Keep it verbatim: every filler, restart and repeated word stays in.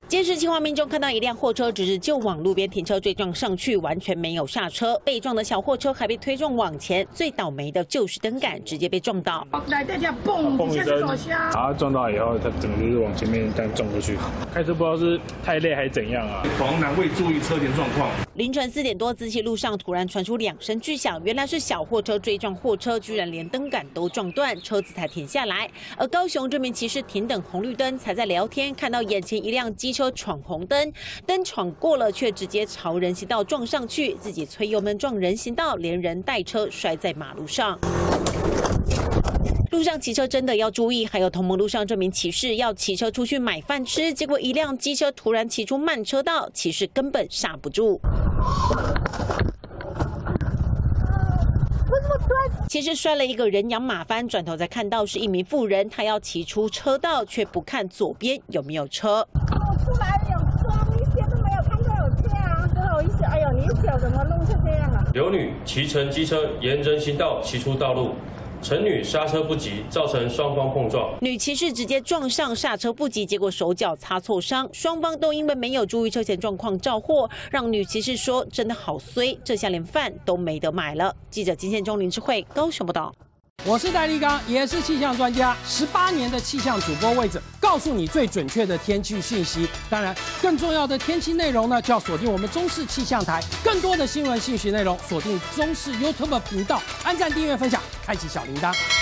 监视器画面中看到一辆货车只是就往路边停车追撞上去，完全没有刹车。被撞的小货车还被推撞往前，最倒霉的就是灯杆直接被撞倒。 来大家蹦一声， 把它撞到以后，它整个就是往前面这样撞过去。开车不知道是太累还是怎样啊， 防难未注意车前状况。 凌晨四点多，自西路上突然传出两声巨响，原来是小货车追撞货车，居然连灯杆都撞断，车子才停下来。而高雄这名骑士停等红绿灯，才在聊天，看到眼前一辆机车闯红灯，灯闯过了，却直接朝人行道撞上去，自己催油门撞人行道，连人带车摔在马路上。路上骑车真的要注意，还有同盟路上这名骑士要骑车出去买饭吃，结果一辆机车突然骑出慢车道，骑士根本刹不住。骑士摔了一个人仰马翻，转头才看到是一名妇人，她要骑出车道，却不看左边有没有车。 我出来有车，一些都没有看到有车啊，不好意思，哎呦，你脚怎么弄成这样啊？ 刘女骑乘机车沿人行道骑出道路。陈女刹车不及，造成双方碰撞。 女骑士直接撞上，刹车不及，结果手脚擦挫伤。双方都因为没有注意车前状况肇祸，让女骑士说：“真的好衰，这下连饭都没得买了。”记者金宪中、林智慧高雄报道。 我是戴立刚，也是气象专家，十八年的气象主播位置，告诉你最准确的天气讯息。当然，更重要的天气内容呢，就要锁定我们中视气象台。更多的新闻信息内容，锁定中视 YouTube 频道，按赞、订阅、分享，开启小铃铛。